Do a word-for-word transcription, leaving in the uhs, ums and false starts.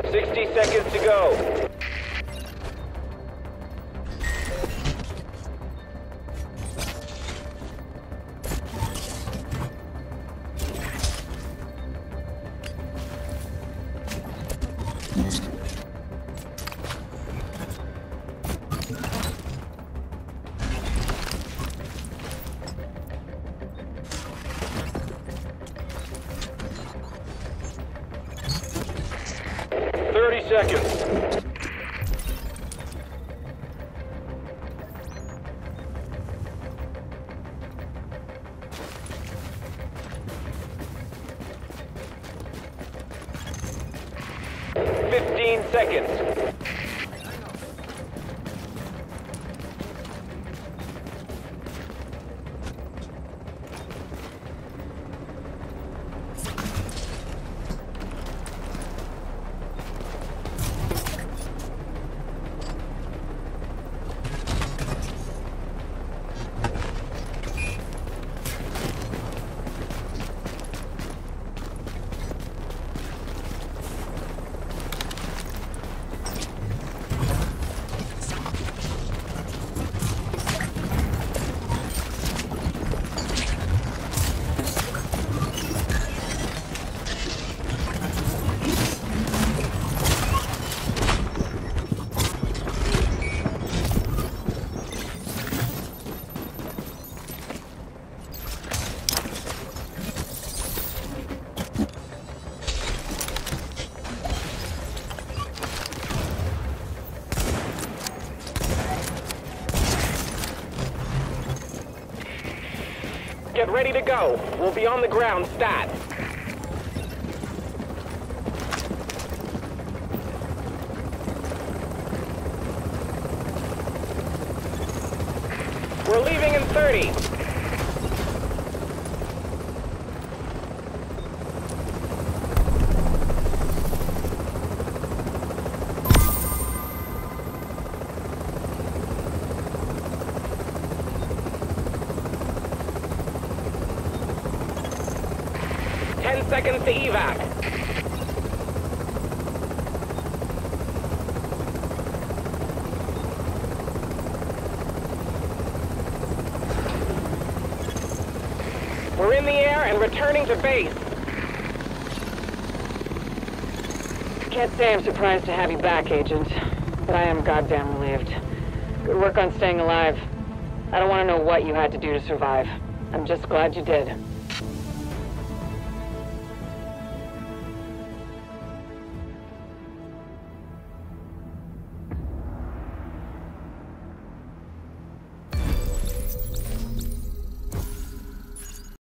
sixty seconds to go. thirty seconds. fifteen seconds. Get ready to go. We'll be on the ground stat. We're leaving in thirty. ten seconds to evac. We're in the air and returning to base. Can't say I'm surprised to have you back, Agent, but I am goddamn relieved. Good work on staying alive. I don't want to know what you had to do to survive. I'm just glad you did.